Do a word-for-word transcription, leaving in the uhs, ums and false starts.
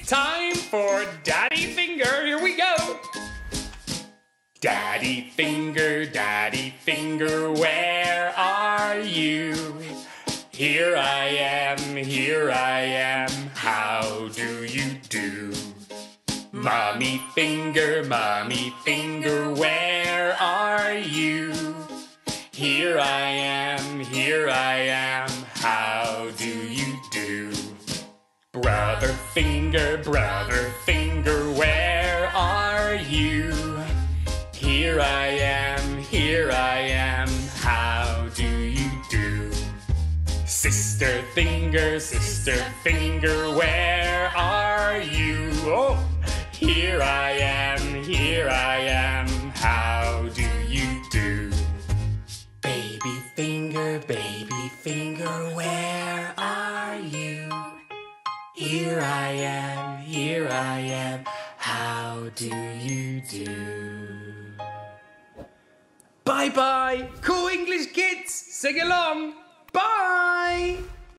It's time for Daddy Finger. Here we go. Daddy Finger, Daddy Finger, where are you? Here I am, here I am, how do you do? Mommy Finger, Mommy Finger, where are you? Here I am, here I am, how do you do? Brother Finger, Brother Finger, where are you? Here I am, here I am, how do you do? Sister Finger, Sister Finger, where are you? Oh, here I am, here I am, how do you do? Baby Finger, Baby Finger, where are you? Here I am, here I am, how do you do? Bye-bye, cool English kids, sing along, bye!